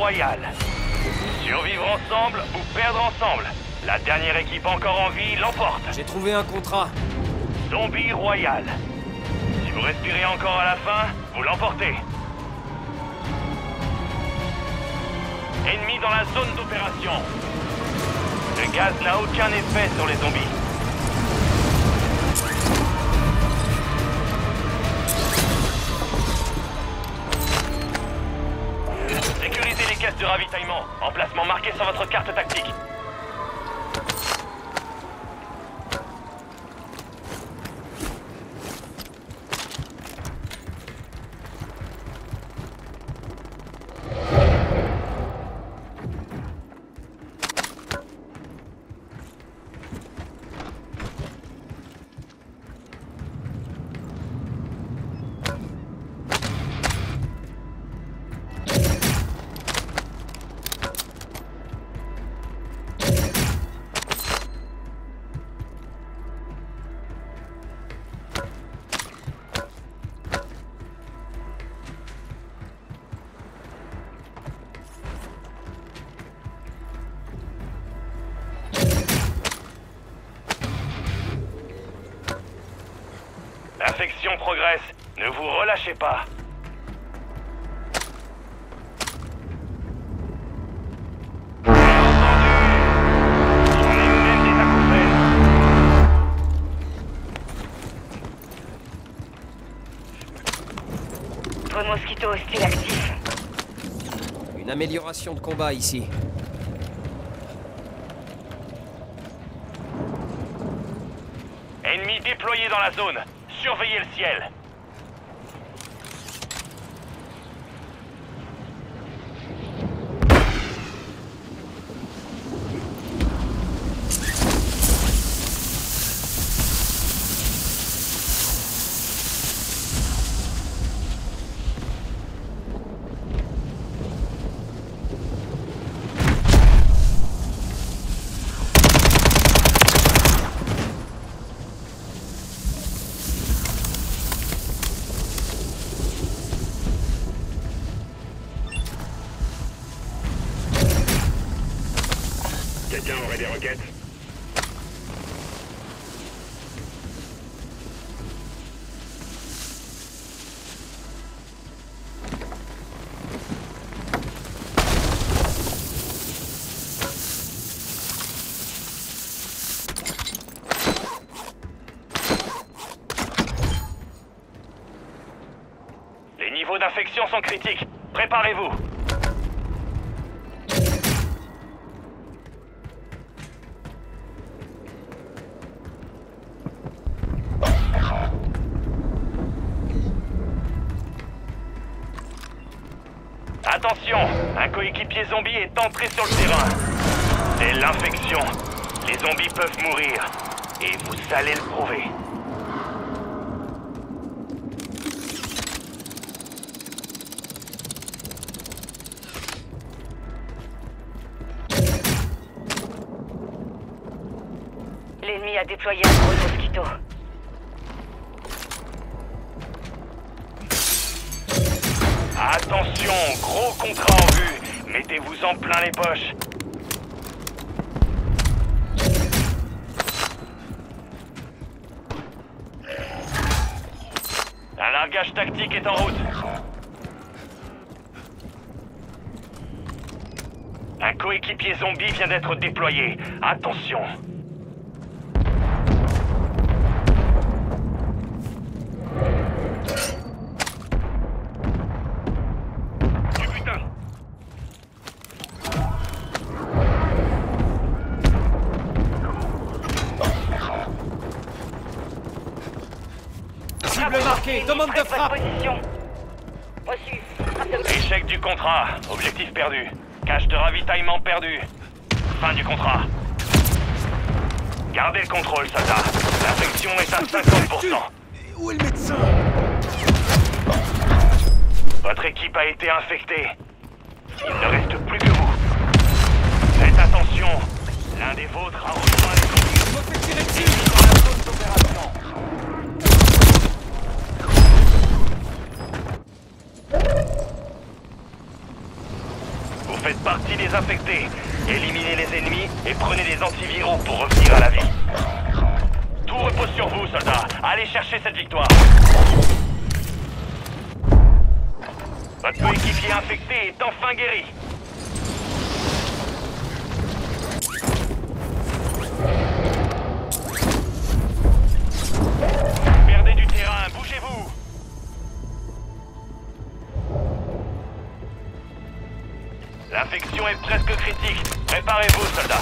royal. Survivre ensemble ou perdre ensemble. La dernière équipe encore en vie l'emporte. J'ai trouvé un contrat. Zombie royal. Si vous respirez encore à la fin, vous l'emportez. Ennemi dans la zone d'opération. Le gaz n'a aucun effet sur les zombies. Sécurisez les caisses de ravitaillement. Emplacement marqué sur votre carte tactique. L'infection progresse. Ne vous relâchez pas. Bien entendu. J'en ai même des acouphènes. Drone mosquito hostile actif. Une amélioration de combat ici. Ennemis déployés dans la zone. Surveillez le ciel. Quelqu'un aurait des roquettes? Les niveaux d'infection sont critiques. Préparez-vous. Attention, un coéquipier zombie est entré sur le terrain. C'est l'infection. Les zombies peuvent mourir. Et vous allez le prouver. L'ennemi a déployé un drone mosquito. Attention, gros contrat en vue. Mettez-vous en plein les poches. Un largage tactique est en route. Un coéquipier zombie vient d'être déployé. Attention. Du butin. Cible marquée, demande de frappe. Position. Reçu. Échec du contrat. Objectif perdu. Cache de ravitaillement perdu. Fin du contrat. Gardez le contrôle, soldat. L'infection est à 50%. Où est le médecin? Votre équipe a été infectée. Il ne reste plus que vous. Faites attention. L'un des vôtres a rejoint les zombies. Je me fais tirer dessus. Dans la zone d'opération. les infectés. Éliminez les ennemis et prenez des antiviraux pour revenir à la vie. Tout repose sur vous, soldats. Allez chercher cette victoire. Votre coéquipier infecté est enfin guéri. Perdez du terrain, bougez-vous. L'infection est presque critique. Préparez-vous, soldats.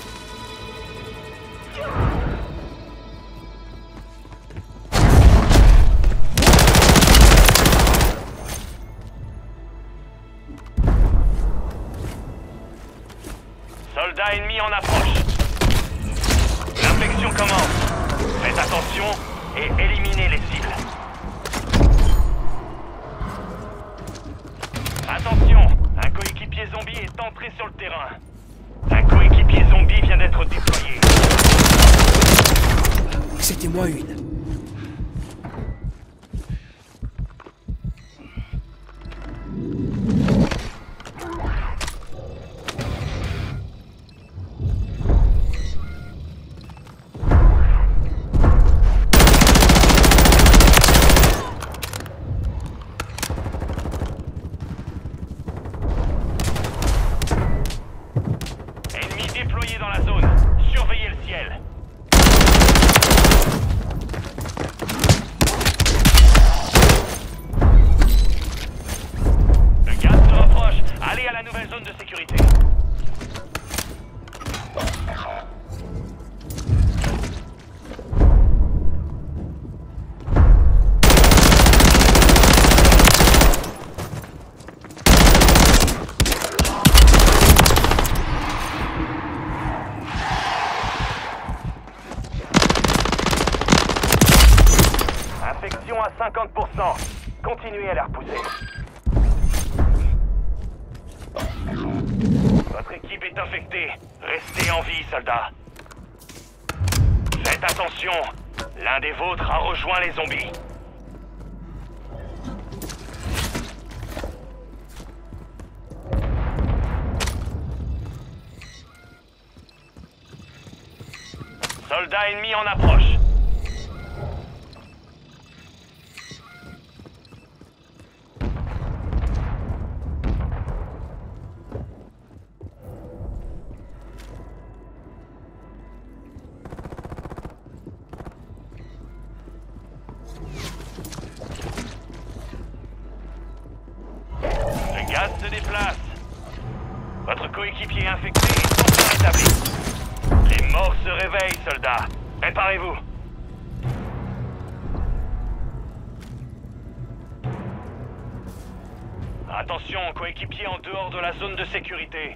Soldats ennemis en approche. L'infection commence. Faites attention et éliminez les cibles. Attention, un coéquipier zombie est entré sur le terrain. Un coéquipier zombie vient d'être déployé. C'était moi une. Déployé dans la zone. Surveillez le ciel. Le gaz se rapproche. Allez à la nouvelle zone de sécurité. Infection à 50%. Continuez à les repousser. Votre équipe est infectée. Restez en vie, soldats. Faites attention. L'un des vôtres a rejoint les zombies. Soldats ennemis en approche. Le gaz se déplace. Votre coéquipier infecté est enfin rétabli. Les morts se réveillent, soldats. Préparez-vous. Attention, coéquipier en dehors de la zone de sécurité.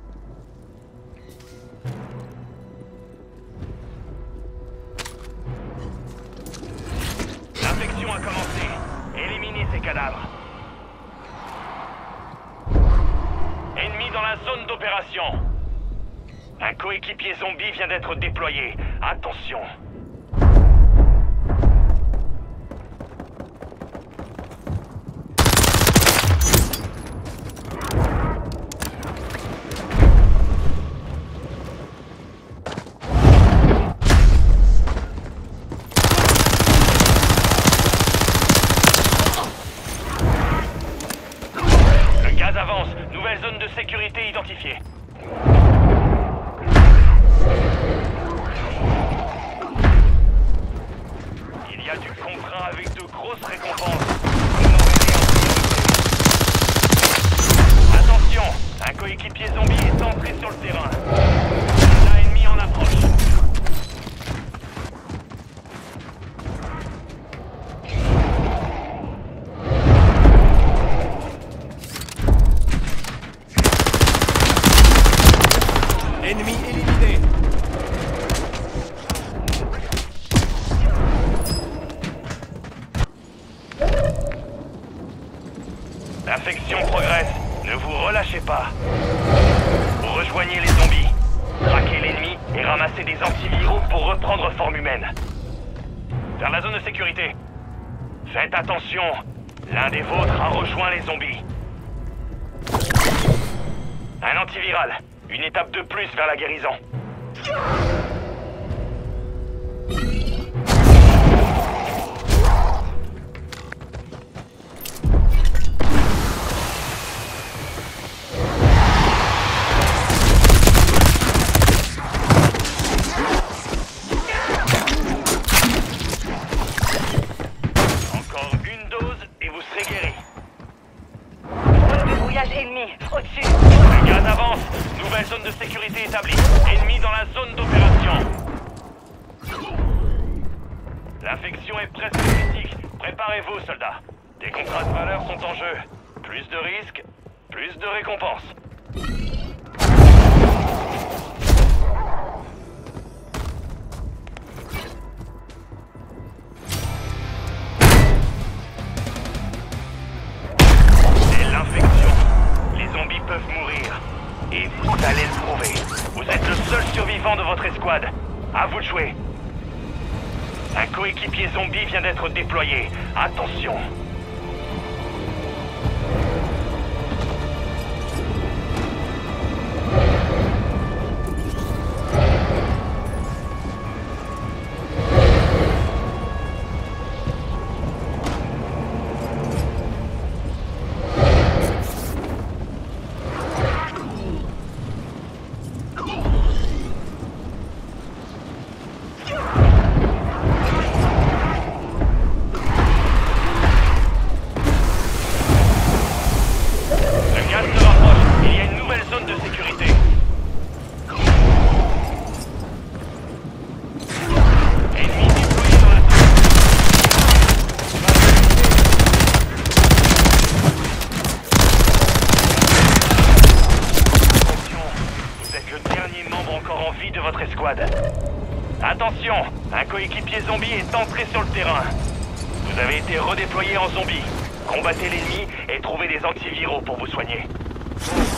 L'infection a commencé. Éliminez ces cadavres. Ennemi dans la zone d'opération. Un coéquipier zombie vient d'être déployé. Attention. Le gaz avance. Nouvelle zone de sécurité identifiée. Il y a du contrat avec de grosses récompenses. Attention, un coéquipier zombie est entré sur le terrain. Un ennemi en approche. Ennemi éliminé. L'infection progresse. Ne vous relâchez pas. Vous rejoignez les zombies. Traquez l'ennemi et ramassez des antiviraux pour reprendre forme humaine. Vers la zone de sécurité. Faites attention. L'un des vôtres a rejoint les zombies. Un antiviral. Une étape de plus vers la guérison. Encore une dose et vous serez guéri. Zone de brouillage ennemi, au-dessus. Les gaz avancent. Nouvelle zone de sécurité établie. Ennemi dans la zone d'opération. L'infection est presque critique. Préparez-vous, soldats. Des contrats de valeur sont en jeu. Plus de risques, plus de récompenses. C'est l'infection. Les zombies peuvent mourir. Et vous allez le prouver. Vous êtes le seul survivant de votre escouade. À vous de jouer. Un coéquipier zombie vient d'être déployé. Attention. Le gaz se rapproche. Il y a une nouvelle zone de sécurité. Ennemi déployé dans la zone. Attention, vous êtes le dernier membre encore en vie de votre escouade. Attention, un coéquipier zombie est entré sur le terrain. Vous avez été redéployé en zombie. Combattez l'ennemi et trouvez des antiviraux pour vous soigner.